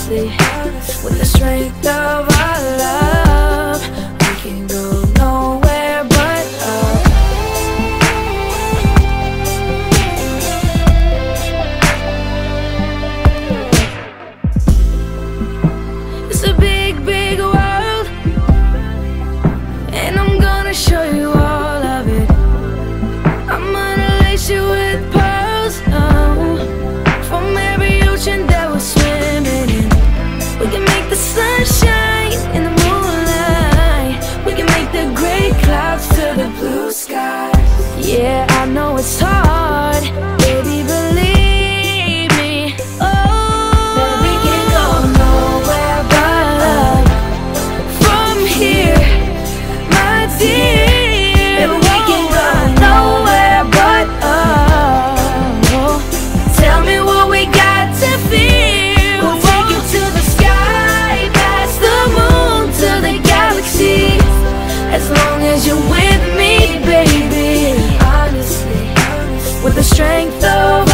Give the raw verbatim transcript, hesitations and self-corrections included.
honestly, with the strength of our love, we can go nowhere but up. It's a big, big world, and I'm gonna show you all of it. I'm gonna lace you with pearls, oh, from every ocean that we're swimming in. We can make the sun shine in the moonlight. We can make the gray clouds to the blue skies. Yeah, I know it's hard, baby, believe me. Oh, that we can go nowhere but up from here, my dear. Baby, we can go nowhere but up. Tell me what we got to feel. We'll take it to the sky, past the moon, to the galaxies. As long as you're with me, baby. Honestly, with the strength of